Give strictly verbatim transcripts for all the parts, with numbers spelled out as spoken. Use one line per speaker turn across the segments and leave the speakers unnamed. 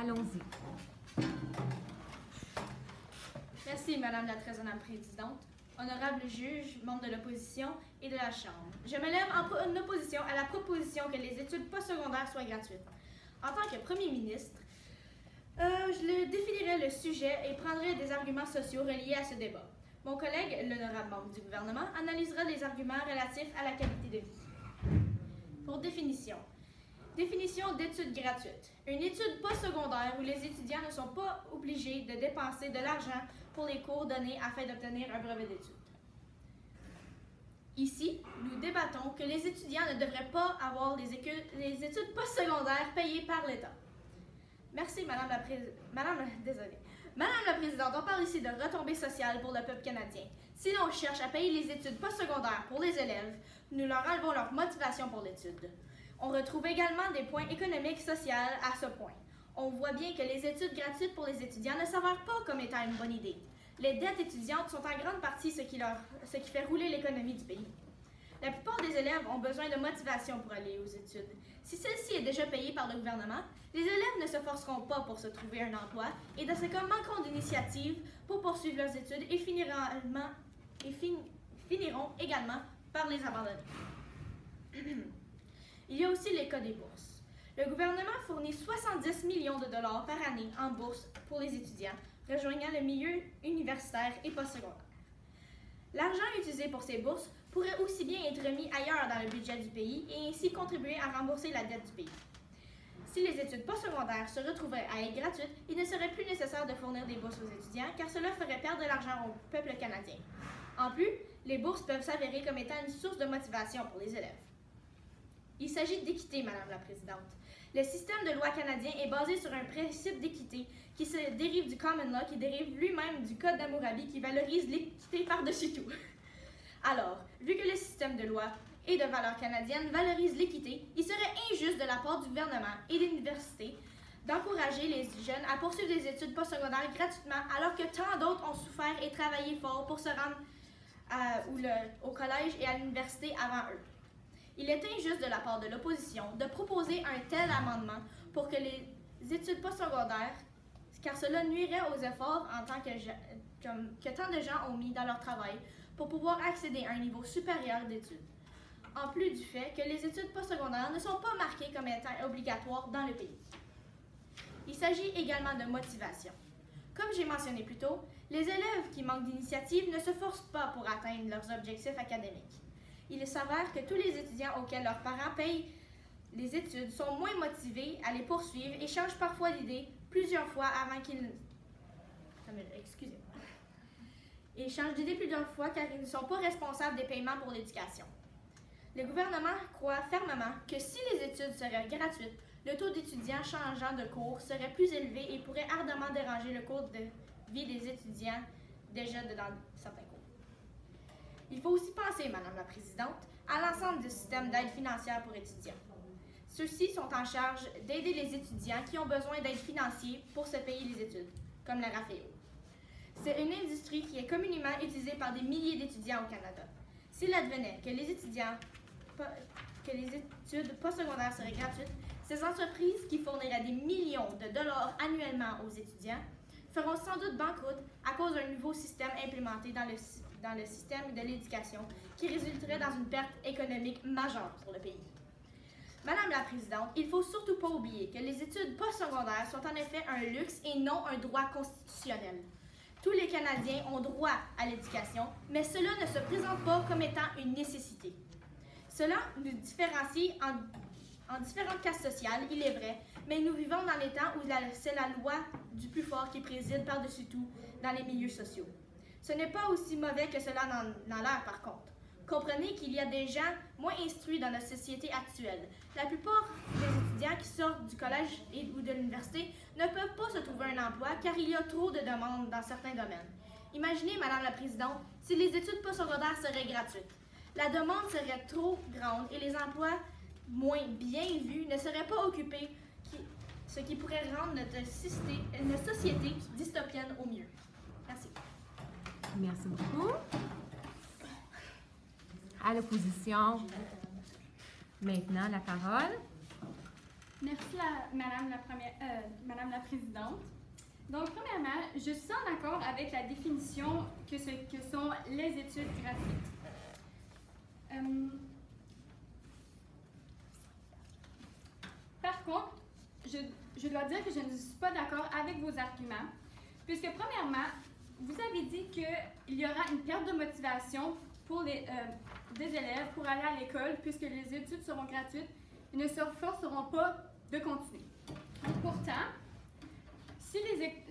Allons-y.
Merci, Madame la très honorable présidente, honorable juge, membre de l'opposition et de la Chambre. Je me lève en opposition à la proposition que les études postsecondaires soient gratuites. En tant que Premier ministre, euh, je définirai le sujet et prendrai des arguments sociaux reliés à ce débat. Mon collègue, l'honorable membre du gouvernement, analysera les arguments relatifs à la qualité de vie. Pour définition. Définition d'études gratuites. Une étude postsecondaire où les étudiants ne sont pas obligés de dépenser de l'argent pour les cours donnés afin d'obtenir un brevet d'études. Ici, nous débattons que les étudiants ne devraient pas avoir les, les études postsecondaires payées par l'État. Merci, Madame la Présidente. Madame, désolée. Madame la Présidente, on parle ici de retombées sociales pour le peuple canadien. Si l'on cherche à payer les études postsecondaires pour les élèves, nous leur enlevons leur motivation pour l'étude. On retrouve également des points économiques et sociaux à ce point. On voit bien que les études gratuites pour les étudiants ne s'avèrent pas comme étant une bonne idée. Les dettes étudiantes sont en grande partie ce qui, leur, ce qui fait rouler l'économie du pays. La plupart des élèves ont besoin de motivation pour aller aux études. Si celle-ci est déjà payée par le gouvernement, les élèves ne se forceront pas pour se trouver un emploi et dans ce cas manqueront d'initiative pour poursuivre leurs études et finiront, et fin, finiront également par les abandonner. Il y a aussi les cas des bourses. Le gouvernement fournit soixante-dix millions de dollars par année en bourses pour les étudiants rejoignant le milieu universitaire et postsecondaire. L'argent utilisé pour ces bourses pourrait aussi bien être remis ailleurs dans le budget du pays et ainsi contribuer à rembourser la dette du pays. Si les études postsecondaires se retrouveraient à être gratuites, il ne serait plus nécessaire de fournir des bourses aux étudiants car cela ferait perdre de l'argent au peuple canadien. En plus, les bourses peuvent s'avérer comme étant une source de motivation pour les élèves. Il s'agit d'équité, Madame la Présidente. Le système de loi canadien est basé sur un principe d'équité qui se dérive du Common Law, qui dérive lui-même du Code d'Hammurabi, qui valorise l'équité par-dessus tout. Alors, vu que le système de loi et de valeur canadienne valorise l'équité, il serait injuste de la part du gouvernement et des universités d'encourager les jeunes à poursuivre des études postsecondaires gratuitement, alors que tant d'autres ont souffert et travaillé fort pour se rendre à, ou le, au collège et à l'université avant eux. Il est injuste de la part de l'opposition de proposer un tel amendement pour que les études postsecondaires, car cela nuirait aux efforts en tant que, que, que tant de gens ont mis dans leur travail pour pouvoir accéder à un niveau supérieur d'études. En plus du fait que les études postsecondaires ne sont pas marquées comme étant obligatoires dans le pays. Il s'agit également de motivation. Comme j'ai mentionné plus tôt, les élèves qui manquent d'initiative ne se forcent pas pour atteindre leurs objectifs académiques. Il s'avère que tous les étudiants auxquels leurs parents payent les études sont moins motivés à les poursuivre et changent parfois d'idée plusieurs fois avant qu'ils... Excusez-moi. Ils changent d'idée plusieurs fois car ils ne sont pas responsables des paiements pour l'éducation. Le gouvernement croit fermement que si les études seraient gratuites, le taux d'étudiants changeant de cours serait plus élevé et pourrait ardemment déranger le cours de vie des étudiants déjà dans certains cours. Il faut aussi penser, Madame la Présidente, à l'ensemble du système d'aide financière pour étudiants. Ceux-ci sont en charge d'aider les étudiants qui ont besoin d'aide financière pour se payer les études, comme la RAFEO. C'est une industrie qui est communément utilisée par des milliers d'étudiants au Canada. S'il advenait que les étudiants, que les études postsecondaires seraient gratuites, ces entreprises qui fourniraient des millions de dollars annuellement aux étudiants feront sans doute banqueroute à cause d'un nouveau système implémenté dans le, dans le système de l'éducation qui résulterait dans une perte économique majeure pour le pays. Madame la Présidente, il ne faut surtout pas oublier que les études postsecondaires sont en effet un luxe et non un droit constitutionnel. Tous les Canadiens ont droit à l'éducation, mais cela ne se présente pas comme étant une nécessité. Cela nous différencie en, en différentes classes sociales, il est vrai, mais nous vivons dans les temps où c'est la loi du plus fort qui préside par-dessus tout dans les milieux sociaux. Ce n'est pas aussi mauvais que cela dans l'air, par contre. Comprenez qu'il y a des gens moins instruits dans notre société actuelle. La plupart des étudiants qui sortent du collège et, ou de l'université ne peuvent pas se trouver un emploi car il y a trop de demandes dans certains domaines. Imaginez, Madame la Présidente, si les études postsecondaires seraient gratuites. La demande serait trop grande et les emplois moins bien vus ne seraient pas occupés, qui, ce qui pourrait rendre notre, systé, notre société dystopienne au mieux. Merci.
Merci beaucoup. À l'opposition, maintenant la parole.
Merci, la, Madame, la première, euh, Madame la Présidente. Donc, premièrement, je suis en accord avec la définition que ce que sont les études gratuites. Euh, par contre, je, je dois dire que je ne suis pas d'accord avec vos arguments, puisque premièrement, vous avez dit qu'il y aura une perte de motivation pour les, euh, des élèves pour aller à l'école, puisque les études seront gratuites et ne se forceront pas de continuer. Pourtant, si les é-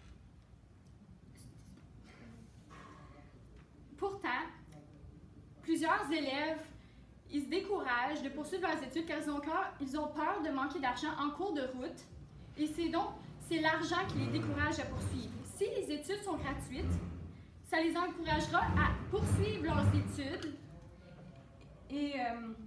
Pourtant, plusieurs élèves, ils se découragent de poursuivre leurs études car ils ont peur, ils ont peur de manquer d'argent en cours de route. Et c'est donc, c'est l'argent qui les décourage à poursuivre. Si les études sont gratuites, ça les encouragera à poursuivre leurs études et... Euh,